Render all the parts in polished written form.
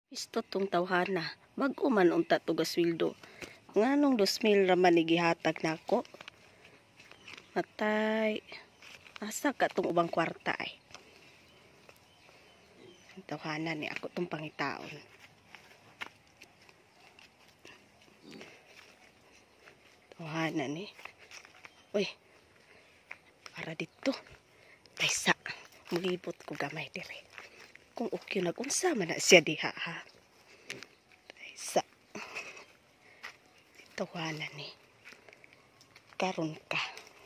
Isto tong tawhana, bag-o man unta to gasweldo. Nganong 2,000 raman ni gihatag nako. Matay. Asa ka tong ubang kwarta ay. Ang tawhana ni ako tong pangitaon. Tawhana ni. Uy. Para dito. Taysa. Mulibot ko gamay dire. Kung okay nagunsa man na siya diha ha. Taysa. Tawhana ni. Karon ka.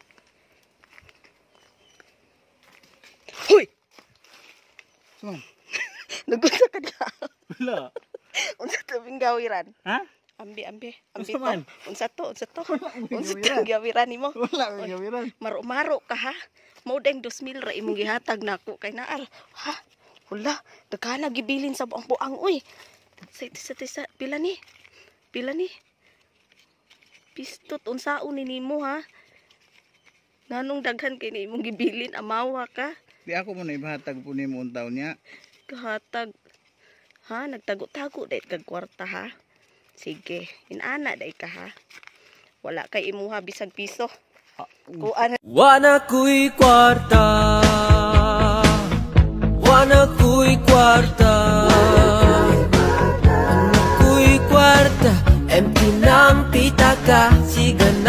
Hoy! Saan? Nagunsa ka diha. Wala. Unsa tabing gawiran? Ha? Ambi. Unsa man? Unsa to? Unsa gawiran. tabing gawiran nimo? Wala ko gawiran. Maro-maro ka ha. Mao deng 2,000 ra imong gihatag nako kay naar. Ha? Wala, daghan gibilin sa buang-buang uy. Sa pila ni? Pistot unsaon ni nimo ha? Nganong daghan kay ni imong gibilin amawa ka? Di ako mo na ibahatag po ni mo untaw niya. Kahatag. Ha, nagtago-tago dait kag kwarta ha. Sige, inana day ka ha. Wala kay imuha bisag piso. Kuan Wana kuy kwarta, wana kuy kwarta, kuy kwarta, empty ng pitaka, sigan